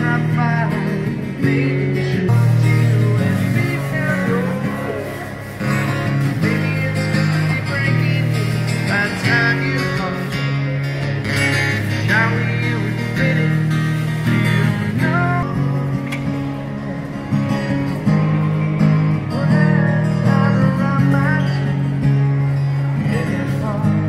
not fine. Maybe you should do and be careful. Maybe it's really breaking you by the time you come. Now you admit it, you know. When I'm around my tree, it's hard.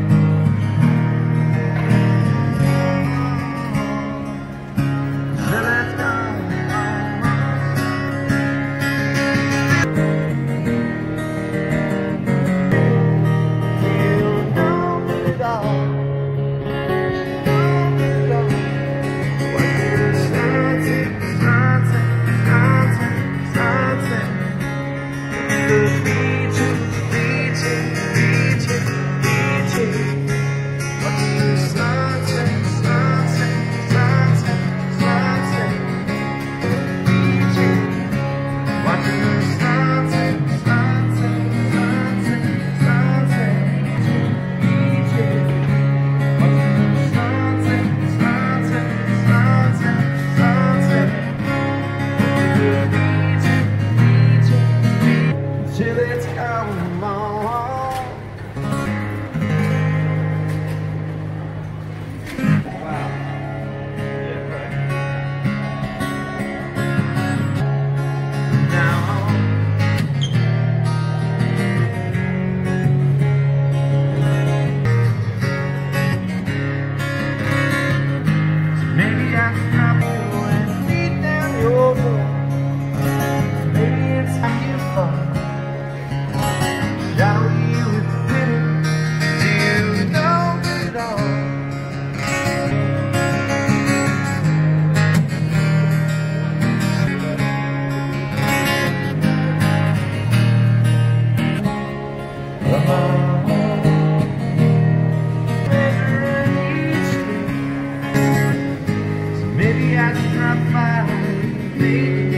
Till it's come on. Wow. Yeah, right. Now maybe I can hop you and beat down your door. Maybe it's how you fall. Shall you admit it? Do you know it all? Maybe I should not fight. Maybe